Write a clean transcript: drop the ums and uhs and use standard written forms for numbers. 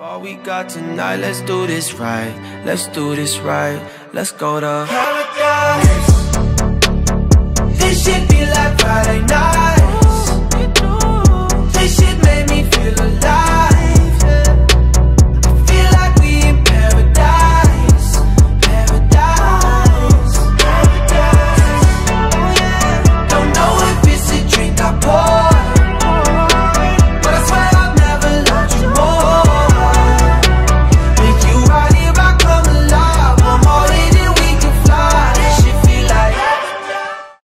All we got tonight, let's do this right. Let's do this right. Let's go to paradise. This shit be like Friday.